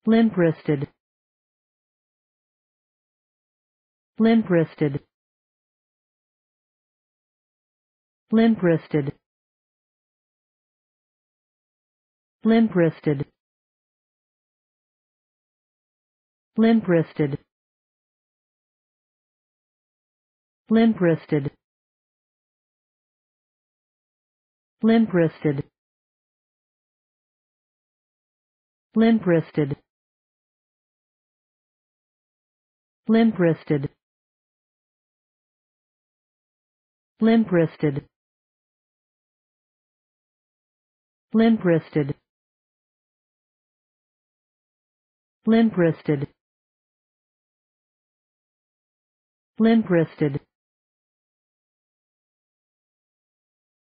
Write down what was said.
limp-wristed, limp-wristed, limp-wristed, limp-wristed, limp-wristed, limp-wristed, limp-wristed, limp-wristed, limp-wristed, limp-wristed, limp-wristed, limp-wristed, limp-wristed,